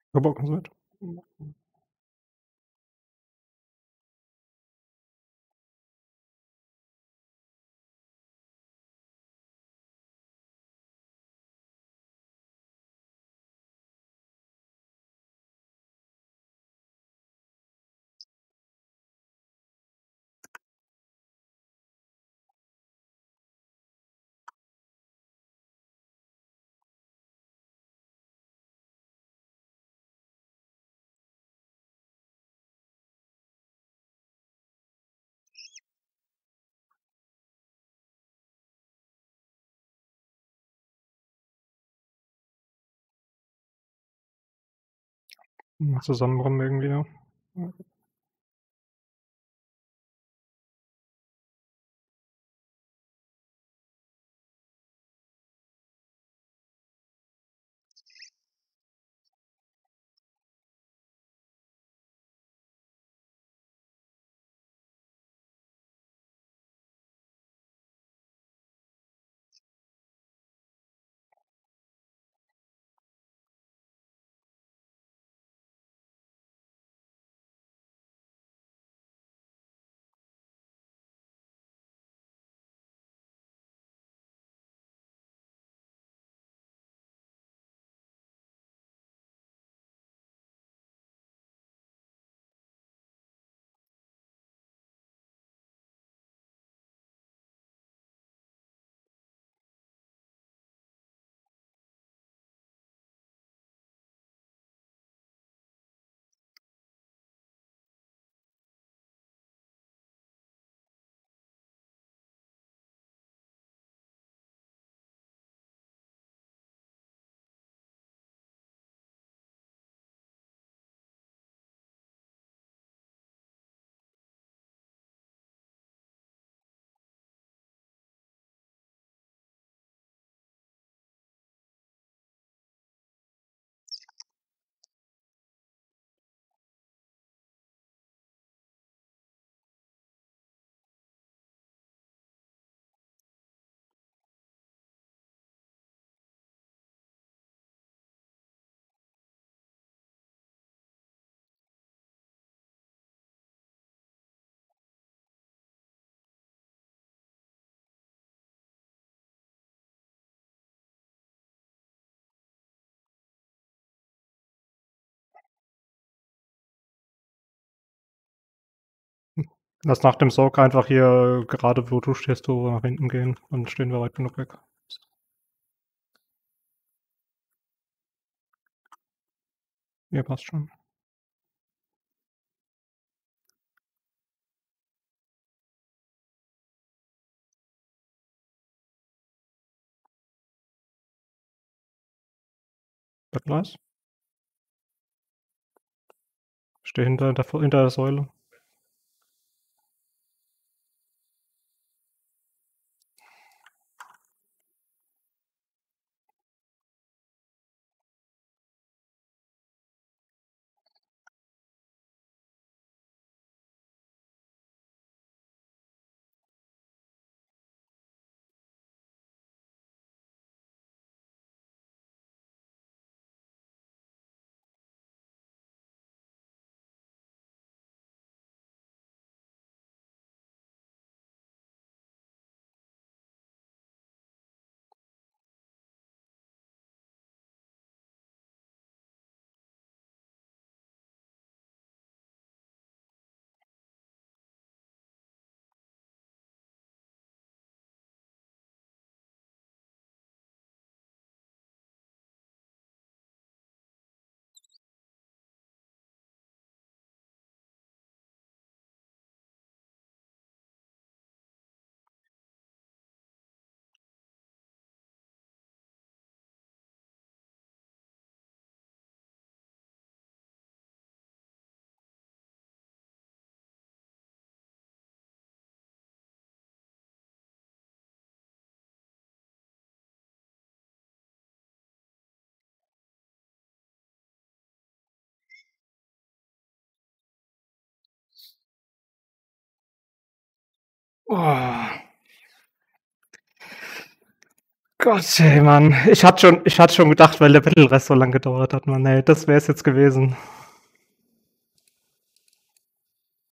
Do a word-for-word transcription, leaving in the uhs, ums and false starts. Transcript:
Gebacken sind. Mal zusammenrollen irgendwie, ja. Ja. Hm. Lass nach dem Soak einfach hier gerade, wo du stehst, so nach hinten gehen, dann stehen wir weit genug weg. Ja, passt schon. Bettgleis. Stehe hinter der V hinter der Säule. Oh. Gott, ey, Mann. Ich hatte schon ich hatte schon gedacht, weil der Battle Rest so lang gedauert hat, Mann, ey, das wäre es jetzt gewesen.